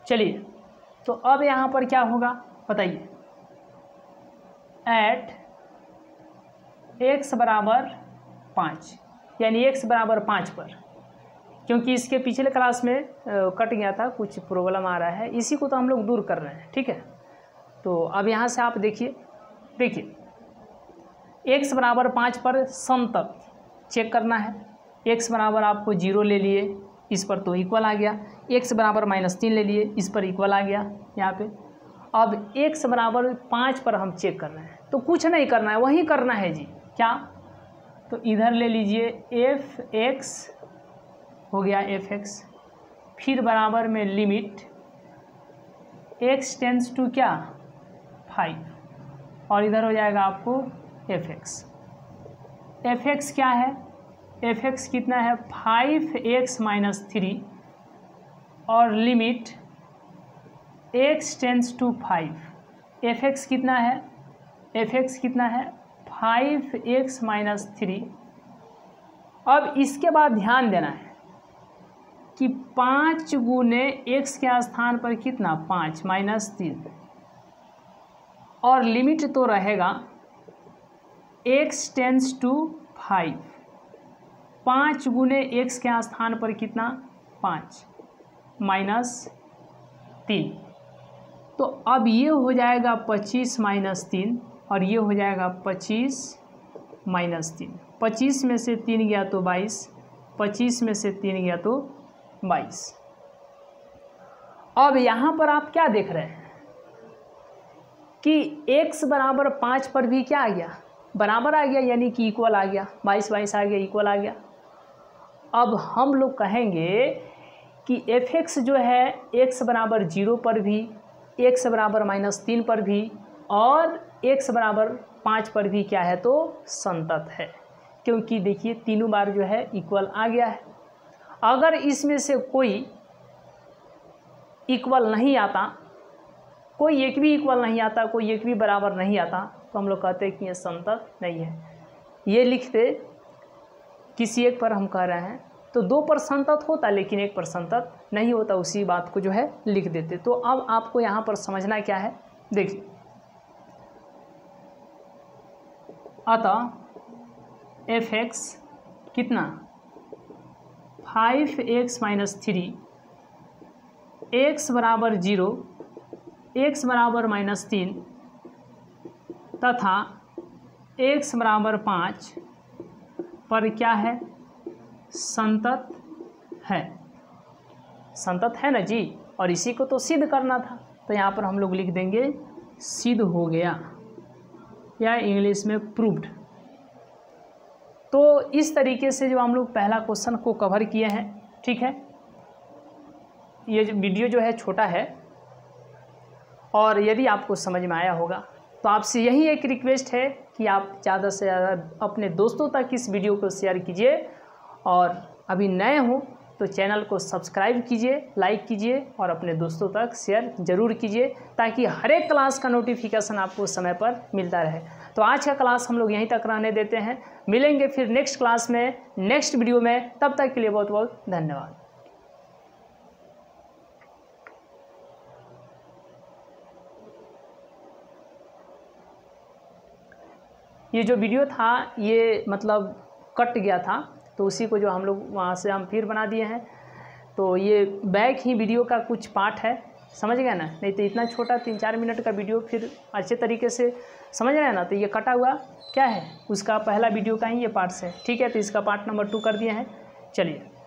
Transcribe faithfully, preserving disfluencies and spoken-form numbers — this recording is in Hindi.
चलिए, तो अब यहाँ पर क्या होगा बताइए। एट एक्स बराबर पाँच, यानी एक्स बराबर पाँच पर, क्योंकि इसके पिछले क्लास में कट गया था, कुछ प्रॉब्लम आ रहा है, इसी को तो हम लोग दूर कर रहे हैं। ठीक है, तो अब यहाँ से आप देखिए, देखिए एक्स बराबर पाँच पर सम तक चेक करना है। एक्स बराबर आपको जीरो ले लिए, इस पर तो इक्वल आ गया। एक्स बराबर माइनस तीन ले लिए, इस पर इक्वल आ गया यहाँ पे। अब एक्स बराबर पाँच पर हम चेक कर रहे हैं, तो कुछ नहीं करना है, वही करना है जी। क्या, तो इधर ले लीजिए एफ एक्स हो गया, एफ एक्स, फिर बराबर में लिमिट एक्स टेंस टू क्या, फाइव, और इधर हो जाएगा आपको एफ एक्स। एफ एक्स क्या है, एफ एक्स कितना है, फाइव एक्स माइनस थ्री, और limit x tends to five. F x कितना है, एफ एक्स कितना है, फाइव एक्स माइनस थ्री। अब इसके बाद ध्यान देना है कि पाँच गुने एक्स के स्थान पर कितना, पाँच माइनस तीन, और लिमिट तो रहेगा एक्स टेंस टू फाइव। पाँच गुने एक्स के स्थान पर कितना, पाँच माइनस तीन, तो अब ये हो जाएगा पच्चीस माइनस तीन, और ये हो जाएगा पच्चीस माइनस तीन। पच्चीस में से तीन गया तो बाईस, पच्चीस में से तीन गया तो बाईस। अब यहाँ पर आप क्या देख रहे हैं कि x बराबर पाँच पर भी क्या आ गया, बराबर आ गया, यानी कि इक्वल आ गया, बाईस बाईस आ गया, इक्वल आ गया। अब हम लोग कहेंगे कि एफ एक्स जो है x बराबर जीरो पर भी, x बराबर माइनस तीन पर भी, और x बराबर पाँच पर भी क्या है, तो संतत है, क्योंकि देखिए तीनों बार जो है इक्वल आ गया है। अगर इसमें से कोई इक्वल नहीं आता, कोई एक भी इक्वल नहीं आता, कोई एक भी बराबर नहीं आता, तो हम लोग कहते हैं कि ये संतत नहीं है। ये लिखते किसी एक पर हम कह रहे हैं, तो दो पर संतत होता लेकिन एक पर संतत नहीं होता, उसी बात को जो है लिख देते। तो अब आपको यहाँ पर समझना क्या है, देखिए, अतः एफ एक्स कितना, five x minus three, x बराबर जीरो, एक्स बराबर माइनस तीन, तथा एक्स बराबर पाँच पर क्या है, संतत है। संतत है ना जी, और इसी को तो सिद्ध करना था, तो यहाँ पर हम लोग लिख देंगे सिद्ध हो गया, या इंग्लिश में प्रूव्ड। तो इस तरीके से जो हम लोग पहला क्वेश्चन को कवर किए हैं। ठीक है, ये जो वीडियो जो है छोटा है, और यदि आपको समझ में आया होगा तो आपसे यही एक रिक्वेस्ट है कि आप ज़्यादा से ज़्यादा अपने दोस्तों तक इस वीडियो को शेयर कीजिए, और अभी नए हो तो चैनल को सब्सक्राइब कीजिए, लाइक कीजिए, और अपने दोस्तों तक शेयर ज़रूर कीजिए, ताकि हर एक क्लास का नोटिफिकेशन आपको समय पर मिलता रहे। तो आज का क्लास हम लोग यहीं तक रहने देते हैं, मिलेंगे फिर नेक्स्ट क्लास में, नेक्स्ट वीडियो में। तब तक के लिए बहुत बहुत धन्यवाद। ये जो वीडियो था ये मतलब कट गया था, तो उसी को जो हम लोग वहाँ से हम फिर बना दिए हैं। तो ये बैक ही वीडियो का कुछ पार्ट है, समझ गए ना, नहीं तो इतना छोटा तीन चार मिनट का वीडियो फिर अच्छे तरीके से समझ रहे हैं ना। तो ये कटा हुआ क्या है, उसका पहला वीडियो का ही ये पार्ट्स है। ठीक है, तो इसका पार्ट नंबर टू कर दिए हैं। चलिए।